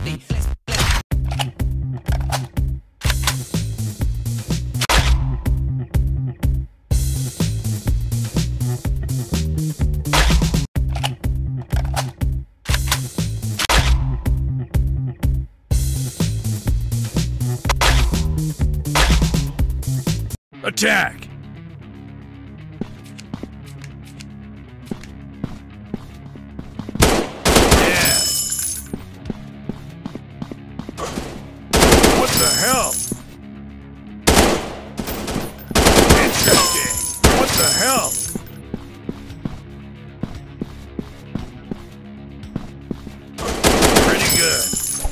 Attack! Yeah! What the hell? Interesting! What the hell? Pretty good.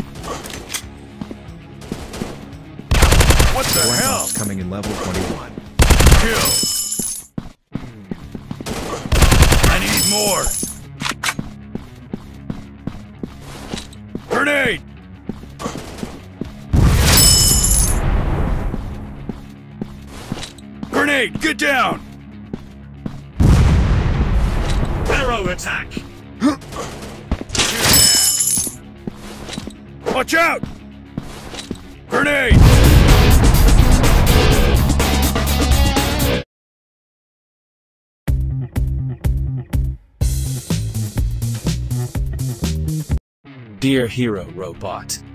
What the hell? Coming in level 21. Kill! I need more! Grenade! Grenade! Get down! Arrow attack! Watch out! Grenade! Dear Hero Robot,